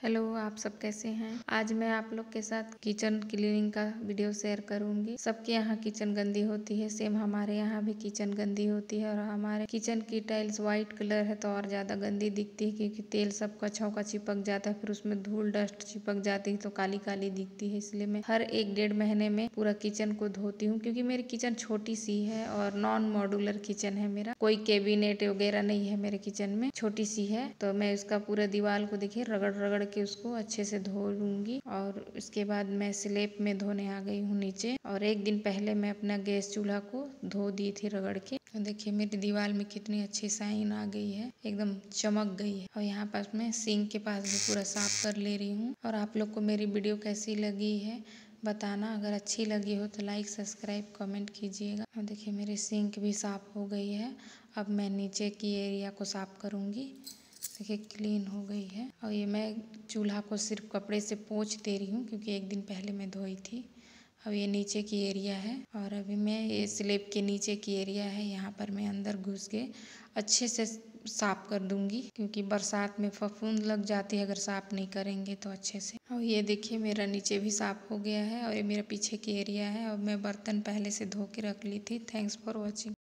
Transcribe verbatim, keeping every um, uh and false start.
Hello, आप सब कैसे हैं। आज मैं आप लोग के साथ किचन क्लीनिंग का वीडियो शेयर करूंगी। सबके यहाँ किचन गंदी होती है, सेम हमारे यहाँ भी किचन गंदी होती है। और हमारे किचन की टाइल्स वाइट कलर है तो और ज़्यादा गंदी दिखती है, क्योंकि तेल सब कछाव का चिपक जाता है, फिर उसमें धूल डस्ट चिपक जाती है तो काली काली दिखती है। इसलिए मैं हर एक डेढ़ महीने में पूरा किचन को धोती हूँ, क्योंकि मेरी किचन छोटी सी है और नॉन मॉड्यूलर किचन है। मेरा कोई कैबिनेट वगैरह नहीं है मेरे किचन में, छोटी सी है। तो मैं उसका पूरा दीवार को देखिए रगड़ रगड़ के उसको अच्छे से धो लूंगी। और उसके बाद मैं स्लैब में धोने आ गई हूँ नीचे। और एक दिन पहले मैं अपना गैस चूल्हा को धो दी थी रगड़ के। देखिए मेरी दीवार में कितनी अच्छी शाइन आ गई है, एकदम चमक गई है। और यहाँ पास मैं सिंक के पास भी पूरा साफ कर ले रही हूँ। और आप लोग को मेरी वीडियो कैसी लगी है बताना। अगर अच्छी लगी हो तो लाइक सब्सक्राइब कमेंट कीजिएगा। अब देखिए मेरी सिंक भी साफ हो गई है। अब मैं नीचे की एरिया को साफ करूँगी। देखिए क्लीन हो गई है। और ये मैं चूल्हा को सिर्फ कपड़े से पोंछ दे रही हूँ, क्योंकि एक दिन पहले मैं धोई थी। अब ये नीचे की एरिया है। और अभी मैं ये स्लैब के नीचे की एरिया है, यहाँ पर मैं अंदर घुस के अच्छे से साफ कर दूंगी, क्योंकि बरसात में फफूंद लग जाती है अगर साफ नहीं करेंगे तो अच्छे से। और ये देखिए मेरा नीचे भी साफ हो गया है। और ये मेरा पीछे की एरिया है। और मैं बर्तन पहले से धो के रख ली थी। Thanks for watching.